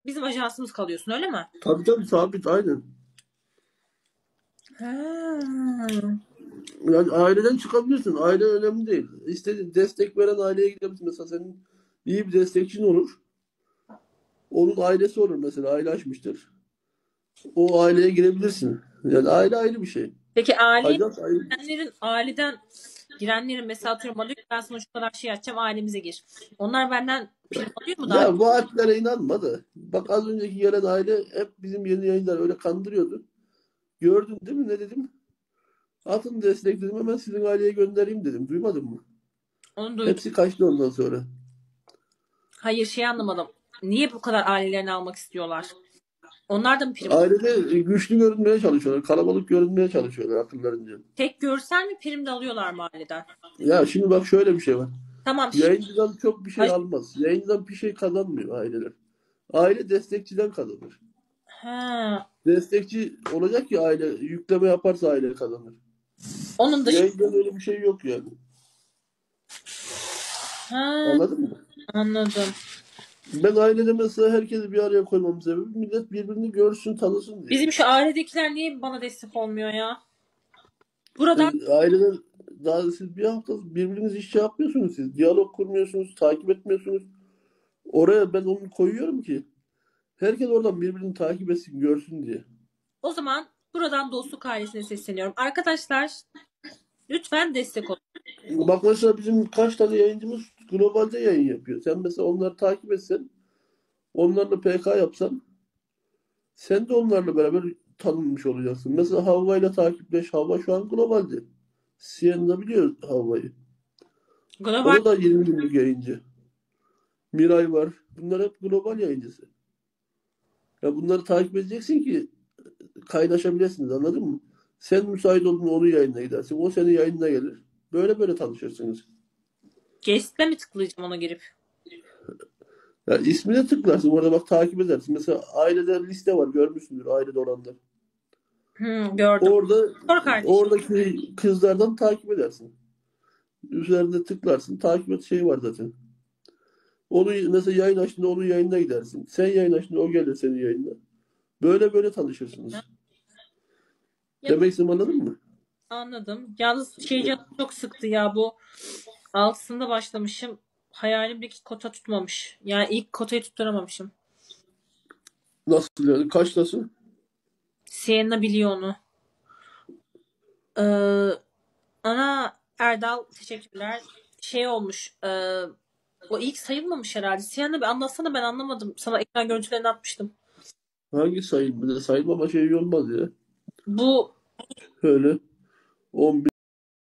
bizim ajansımız kalıyorsun öyle mi? Tabii tabii, sabit, aynen. Ha. Yani aileden çıkabilirsin. Aile önemli değil. İstediğin destek veren aileye gidebilirsin. Mesela senin iyi bir destekçin olur. Onun ailesi olur mesela. Aile açmıştır. O aileye girebilirsin. Yani aile ayrı bir şey. Peki Ajans ayrı. aileden girenlerin mesela atıyorum alıyor ki ben sana şu kadar şey açacağım ailemize gir. Onlar benden prim alıyor mu daha? Ya bu vaatlere inanma da. Bak az önceki gelen aile hep bizim yeni yayınlar öyle kandırıyordu. Gördün değil mi? Ne dedim? Atın destek dedim, hemen sizin aileye göndereyim dedim. Duymadın mı? Onu duydum. Hepsi kaçtı ondan sonra. Hayır şey anlamadım. Niye bu kadar ailelerini almak istiyorlar? Onlar da mı prim alıyor? Ailede güçlü görünmeye çalışıyorlar. Kalabalık görünmeye çalışıyorlar akıllarınca. Tek görsel mi prim de alıyorlar mı aileden? Ya şimdi bak, şöyle bir şey var. Tamam. Yayıncıdan çok bir şey almaz. Yayıncıdan bir şey kazanmıyor aileler. Aile destekçiden kazanır. Ha. Destekçi olacak ki aile yükleme yaparsa aile kazanır. Onun da Yayıncıdan öyle bir şey yok yani. ha, Anladın mı? anladım. Ben ailede mesela herkesi bir araya koymamın sebebi millet birbirini görsün, tanısın diye. Bizim şu ailedekiler niye bana destek olmuyor ya? Buradan Aileden daha siz bir hafta birbiriniz iş şey yapmıyorsunuz siz. Diyalog kurmuyorsunuz, takip etmiyorsunuz. Oraya ben onu koyuyorum ki herkes oradan birbirini takip etsin, görsün diye. o zaman buradan dostluk ailesine sesleniyorum. Arkadaşlar lütfen destek olun. Bak mesela bizim kaç tane yayıncımız globalde yayın yapıyor. Sen mesela onları takip etsen, onlarla PK yapsan, sen de onlarla beraber tanınmış olacaksın. Mesela Havva ile takipleş. Havva şu an globalde. Sienna biliyor Havva'yı. Global O da 20 günlük yayıncı. Miray var. Bunlar hep global yayıncısı. Ya bunları takip edeceksin ki kaynaşabilirsiniz, anladın mı? Sen müsait olduğunda onun yayınına gidersin. O senin yayınına gelir. Böyle böyle tanışırsınız. guest'e mi tıklayacağım ona girip? Ya ismine tıklarsın. Orada bak, takip edersin. Mesela ailede liste var. Görmüşsündür ailede olanlar. Gördüm. Orada Sor kardeşim. oradaki kızlardan takip edersin. Üzerinde tıklarsın. Takip et şeyi var zaten. Onu mesela yayın açtığında onun yayınına gidersin. Sen yayın açtığında o gelir senin yayınına. Böyle böyle tanışırsınız. Ya, Demek istediğimi anladın mı? anladım. Yalnız şey canım çok sıktı ya bu. Altısında başlamışım. Hayalimdeki kota tutmamış. Yani ilk kotayı tutturamamışım. Nasıl yani? Kaçtasın? Sienna biliyor onu. Ee, ana Erdal teşekkürler. Şey olmuş. O ilk sayılmamış herhalde. Sienna bir anlatsana ben anlamadım. Sana ekran görüntülerini atmıştım. Hangi sayın? Bir de sayılmama şey olmaz ya. Bu Öyle. 11